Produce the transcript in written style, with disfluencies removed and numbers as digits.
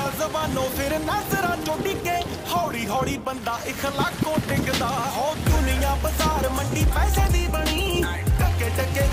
जबानों फिर नजरा चो डिगे हौली हौली बंदा इखलाकों टिकदा हो दुनिया बाजार मंडी पैसे दी बनी टके टके